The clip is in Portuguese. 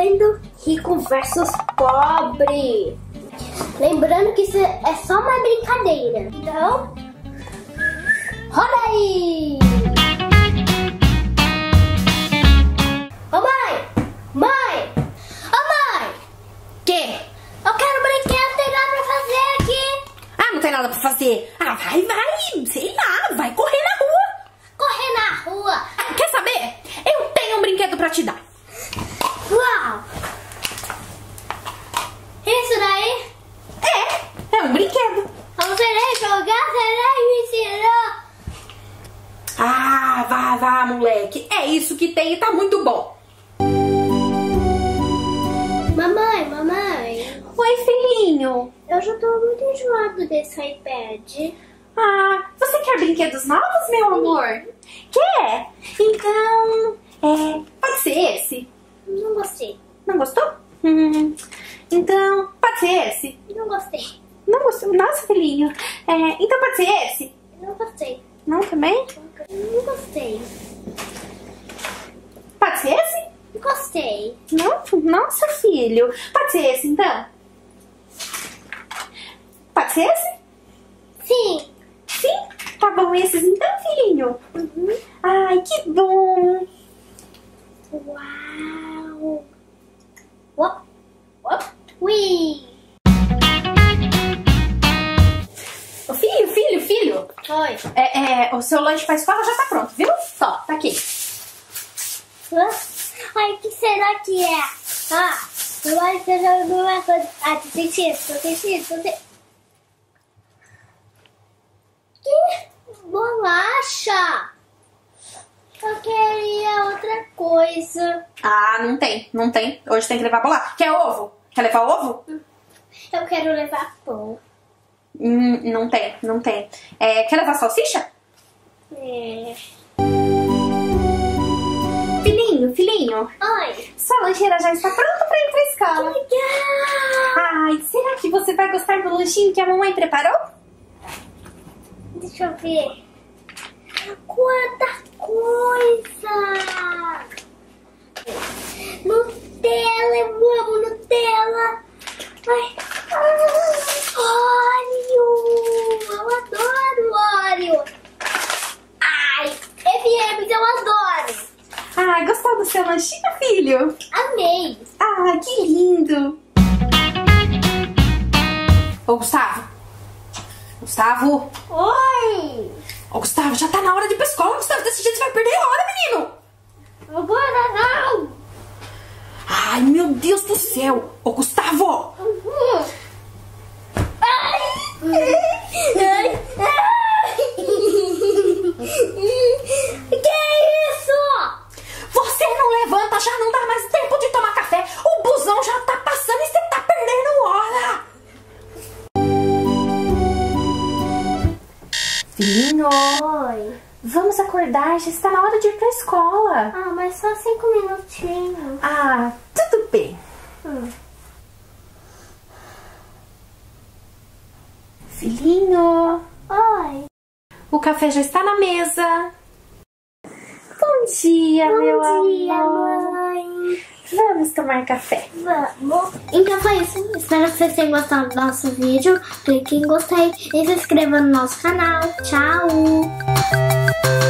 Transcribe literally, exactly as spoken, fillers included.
vendo rico versus pobre. Lembrando que isso é só uma brincadeira. Então, roda aí! Ô mãe! Mãe! Ô mãe! Quê? Eu quero brinquedo, tem nada pra fazer aqui. Ah, não tem nada pra fazer. Ah, vai, vai, sei lá, vai correr na rua. Correr na rua. Ah, quer saber? Eu tenho um brinquedo pra te dar. Uau! Isso daí? É, é um brinquedo. Vamos querer jogar, será me ensinar? Ah, vá, vá, moleque. É isso que tem e tá muito bom. Mamãe, mamãe. Oi, filhinho. Eu já tô muito enjoado desse iPad. Ah, você quer brinquedos novos, meu amor? Quer? Então, é, pode ser esse? Não gostei. Não gostou? Hum, então, pode ser esse? Não gostei. Não gostou? Nossa, filhinho. É, então pode ser esse? Não gostei. Não também? Não gostei. Pode ser esse? Gostei. Não? Nossa, filho. Pode ser esse, então? Pode ser esse? Sim. Sim? Tá bom esses então, filhinho? Uhum. Ai, que bom. Uau. Uop, uop, ui. Ô, filho, filho, filho. Oi. É, é, o seu lanche pra escola já tá pronto, viu? Só, tá aqui. Hã? Ai, o que será que é? Ah, eu acho que eu já vi uma coisa. Ah, tô sentindo, tô sentindo, tô sentindo. Que bolacha! Eu queria outra coisa. Ah, não tem, não tem. Hoje tem que levar bolacha. Quer ovo? Quer levar ovo? Eu quero levar pão. Hum, não tem, não tem. É, quer levar salsicha? É. Filhinho, filhinho. Oi. Sua lancheira já está pronta pra ir pra escola. Legal. Ai, será que você vai gostar do lanchinho que a mamãe preparou? Deixa eu ver. Quanta coisa! Nutella, eu amo Nutella. Ai. Oreo! Eu adoro Oreo! Ai, M e M's eu adoro! Ai, gostou do seu lanchinho, filho? Amei! Ai, que lindo! Ô, Gustavo! Gustavo! Oi! Ô, Gustavo, já tá na hora de ir pra escola, Gustavo. Desse jeito você vai perder a hora, menino! Agora não! Ai, meu Deus do céu! Ô, Gustavo! Uhum. Ai! Ai! Ai! Que é isso? Você não levanta, já não dá mais tempo de tomar café. O busão já tá passando e você tá perdendo hora. Filhinho, Oi. vamos acordar, já está na hora de ir pra escola. Ah, mas só cinco minutinhos. Ah, tudo bem. Hum. Filhinho, Oi. o café já está na mesa. Bom dia, Bom meu dia, amor. mãe. Vamos tomar café. Vamos. Então foi isso. Espero que vocês tenham gostado do nosso vídeo. Clique em gostei e se inscreva no nosso canal. Tchau.